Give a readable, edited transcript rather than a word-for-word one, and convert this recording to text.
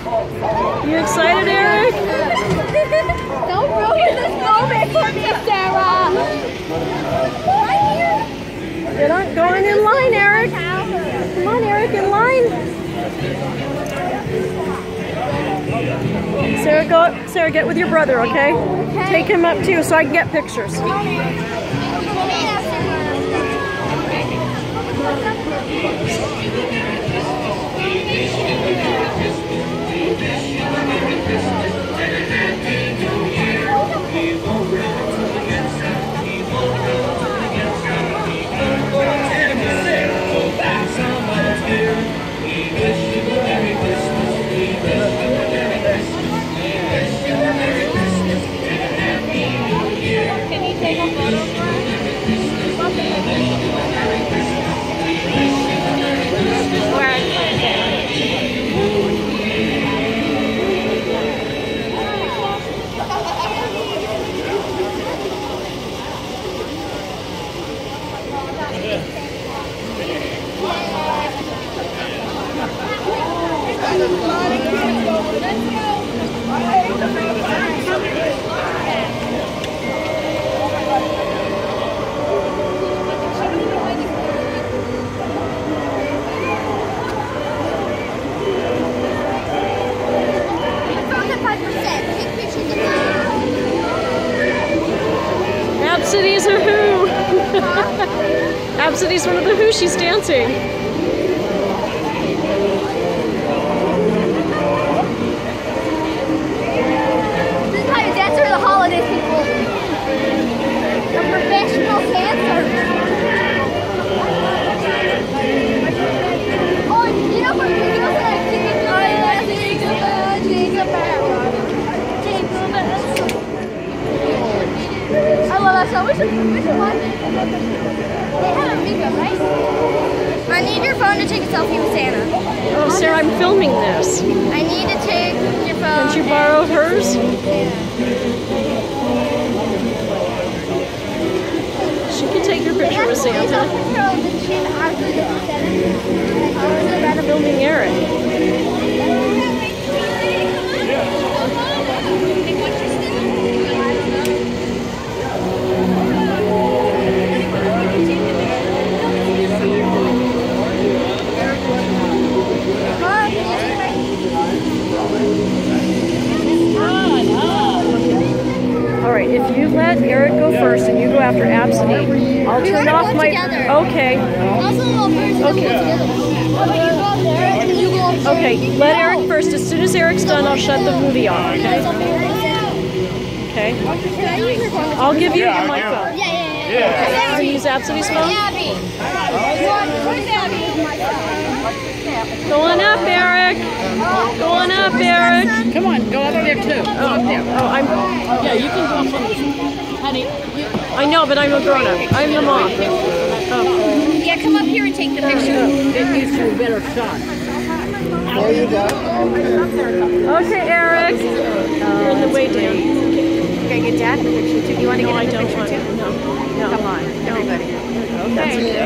You excited, Eric? Don't ruin this moment for me, Sarah. Right here. Get on, going in line, Eric. Come on, Eric, in line. Sarah, get with your brother, okay? Take him up too, so I can get pictures. Can you take a photo for us? Absidy's a Who. Absidy's one of the Who. She's dancing. This is how you dance for the holidays, people. A professional dancer. Oh, you know from videos like Jingle Bells, Jingle Bells, Jingle Bells, Jingle Bells. I love that song. We should watch it. They have Amiga, right? I need your phone to take a selfie with Santa. Oh, Sarah, I'm filming this. I need to take your phone. Can't you borrow hers? She can take your picture with Santa. I'm filming Eric. Alright, if you let Eric go first and you go after Absidy, I'll turn off my... Okay. Okay, let Eric first. As soon as Eric's done, I'll shut the movie off, okay? Okay. I'll give you my phone. Yeah. Can you use Absidy's phone? Go on up, Eric. Go on up, Eric. Come on, go up there too. Go up there. Oh, Yeah, you can go up there. Honey, I know, but I'm a grown-up. I'm the mom. Oh. Yeah, come up here and take the picture. it gives you a better shot. There you go. Okay, Eric. You're in the way down. Okay, get Dad in the picture too. You want to get in the I don't picture want too? to. No. Come on, everybody. Okay.